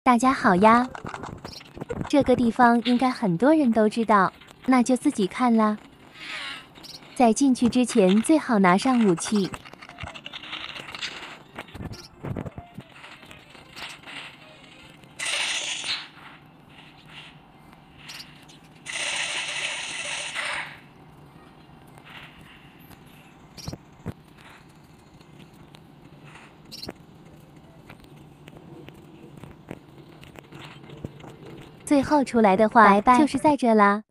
大家好呀，这个地方应该很多人都知道，那就自己看啦。在进去之前，最好拿上武器。最后出来的话，就是在这啦。